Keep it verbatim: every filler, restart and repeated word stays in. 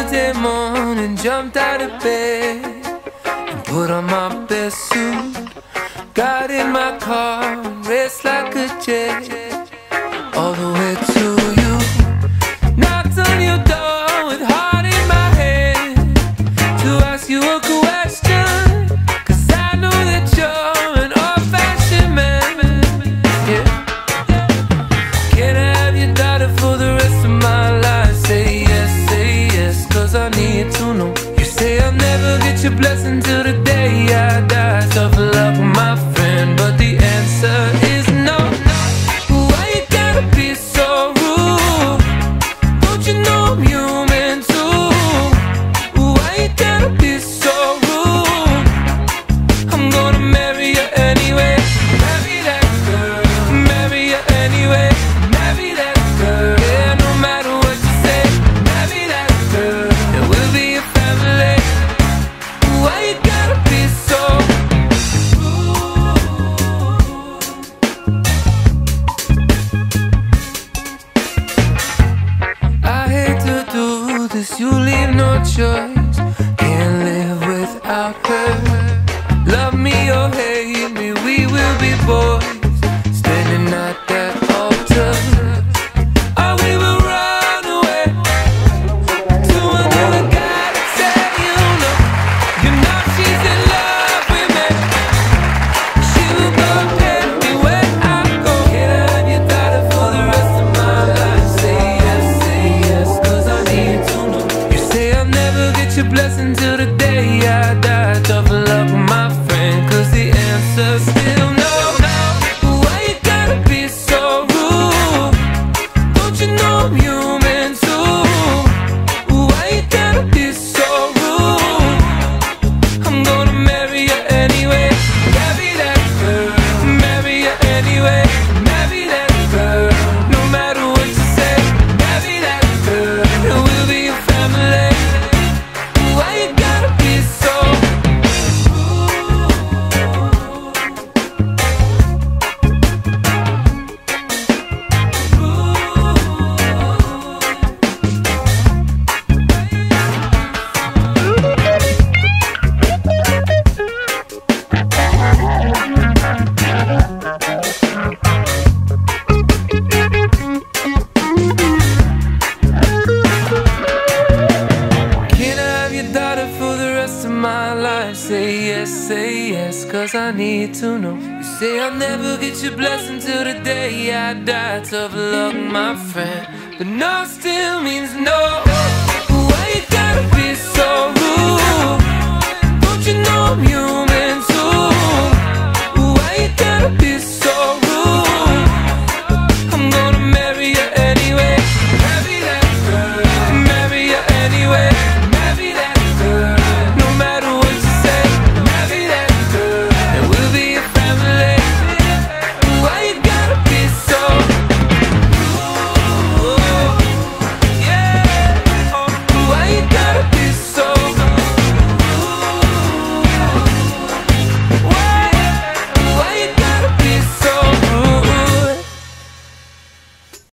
Monday morning, jumped out of bed and put on my best suit. Got in my car and raced like a jet all the way to you. Knocked on your door with heart in my hand to ask you a question, 'cause I know that you're an old-fashioned man. Yeah. Can I have your daughter for the rest of my life? Say yes, say yes, 'cause I need to know. You say I'll never get your blessing till the day I die. Tough luck, my friend, but the answer is no. Why you gotta be so rude? Don't you know I'm human too? Why you gotta be so rude? I'm gonna marry you anyway. Marry that girl, marry you anyway. Marry that girl, yeah, no matter what you say. Marry that girl, and we'll be a family. Why you gotta be so rude? I hate to do this, you leave no choice. Can't live without her. Love me or hate me, we will be boys standing at that altar. Or we will run away to another guy that said, you know, you know she's in love with me. She will go pay me when I go. Can I have your daughter for the rest of my life? Say yes, say yes, 'cause I need to know. You say I'll never get your blessing till the day I die. Tough luck, my friend, 'cause the answer's still no. Why you gotta be so rude? Don't you know I'm human too? Why you gotta be so rude? I'm gonna marry you anyway. Marry that girl, marry you anyway. Marry that girl, no matter what you say. Marry that girl, and we'll be a family. Why you gotta be so my life? Say yes, say yes, 'cause I need to know. You say I'll never get your blessing till the day I die. Tough luck, my friend, but no still means no. Why you gotta be so rude? Don't you know I'm human?